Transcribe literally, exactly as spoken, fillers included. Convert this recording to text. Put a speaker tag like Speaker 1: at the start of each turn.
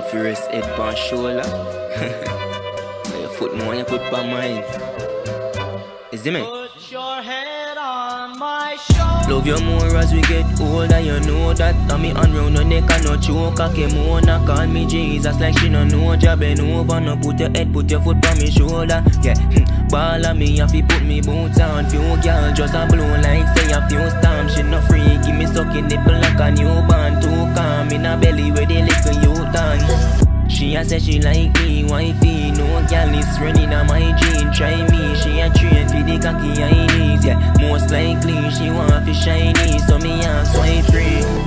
Speaker 1: First head on shoulder. Your foot more you put on mine. Is it me?
Speaker 2: Put your head on my shoulder.
Speaker 1: Love you more as we get older, you know that. And me hand round the neck and no choke. Kimona call me Jesus like she no know. Job bend over, no put your head, put your foot on me shoulder. Yeah, ball of me if you put me boots on. Few girl just a blow like say a few stamps. She no freaky, me sucking nipple like a newborn. Too calm in a belly where they lick a youth on. She a say she like me, wifey. No girl is running on my gene. Try me, she a train for the cocky I knees. Yeah, most likely she want fi shiny, so me ask why free.